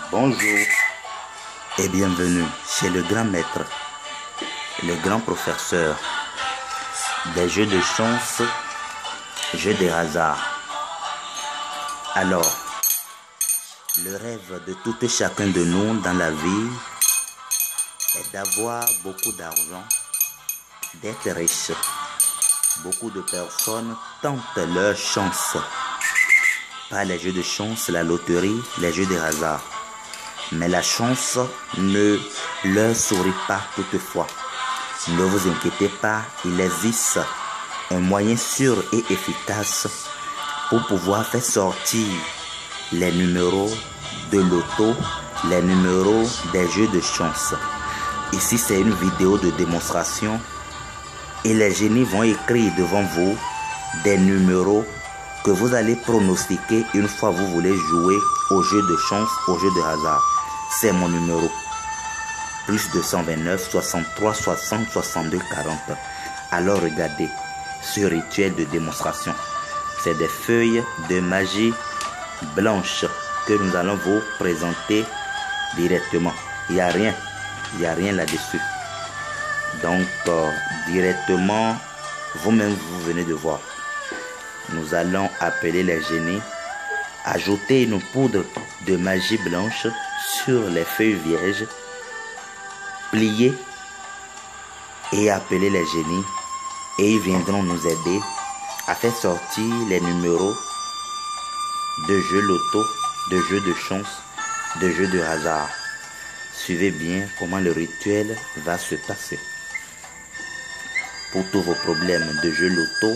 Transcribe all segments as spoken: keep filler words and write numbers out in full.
Bonjour et bienvenue chez le grand maître, le grand professeur des jeux de chance, jeux de hasard. Alors, le rêve de tout et chacun de nous dans la vie est d'avoir beaucoup d'argent, d'être riche. Beaucoup de personnes tentent leur chance par les jeux de chance, la loterie, les jeux de hasard. Mais la chance ne leur sourit pas toutefois. Ne vous inquiétez pas, il existe un moyen sûr et efficace pour pouvoir faire sortir les numéros de loto, les numéros des jeux de chance. Ici, c'est une vidéo de démonstration et les génies vont écrire devant vous des numéros que vous allez pronostiquer une fois vous voulez jouer au jeu de chance, au jeu de hasard. C'est mon numéro. Plus deux cent vingt-neuf, soixante-trois, soixante, soixante-deux, quarante. Alors regardez ce rituel de démonstration. C'est des feuilles de magie blanches que nous allons vous présenter directement. Il n'y a rien. Il n'y a rien là-dessus. Donc, euh, directement, vous-même, vous venez de voir. Nous allons appeler les génies, ajouter une poudre de magie blanche sur les feuilles vierges, plier et appeler les génies. Et ils viendront nous aider à faire sortir les numéros de jeux loto, de jeux de chance, de jeux de hasard. Suivez bien comment le rituel va se passer. Pour tous vos problèmes de jeux loto,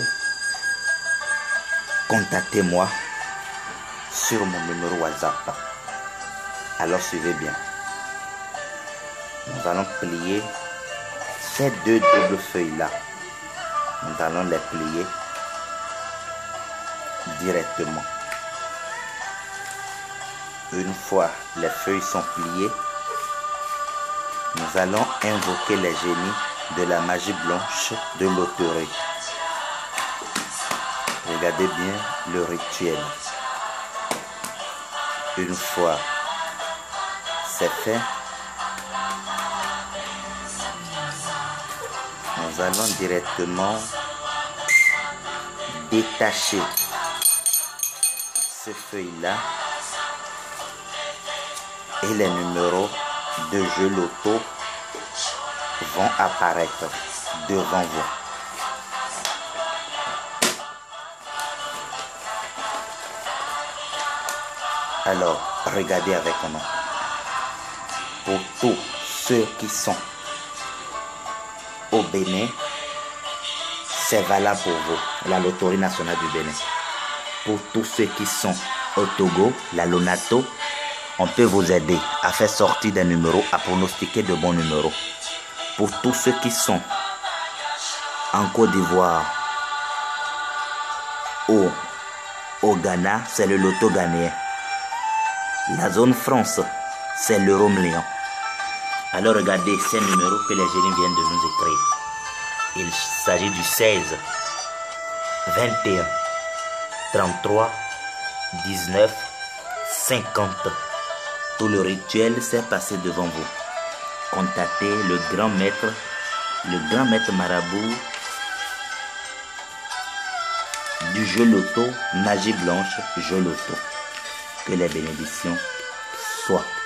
contactez-moi sur mon numéro WhatsApp. Alors suivez bien. Nous allons plier ces deux doubles feuilles-là. Nous allons les plier directement. Une fois les feuilles sont pliées, nous allons invoquer les génies de la magie blanche de loterie. Regardez bien le rituel. Une fois c'est fait, nous allons directement détacher ces feuilles-là et les numéros de jeux loto vont apparaître devant vous. Alors, regardez avec moi. Pour tous ceux qui sont au Bénin, c'est valable pour vous, la Loterie nationale du Bénin. Pour tous ceux qui sont au Togo, la Lonato, on peut vous aider à faire sortir des numéros, à pronostiquer de bons numéros. Pour tous ceux qui sont en Côte d'Ivoire ou au Ghana, c'est le loto ghanéen. La zone France, c'est l'euro million. Alors regardez ces numéros que les génies viennent de nous écrire. Il s'agit du seize, vingt et un, trente-trois, dix-neuf, cinquante. Tout le rituel s'est passé devant vous. Contactez le grand maître, le grand maître marabout du jeu loto, magie blanche, jeu loto. Que les bénédictions soient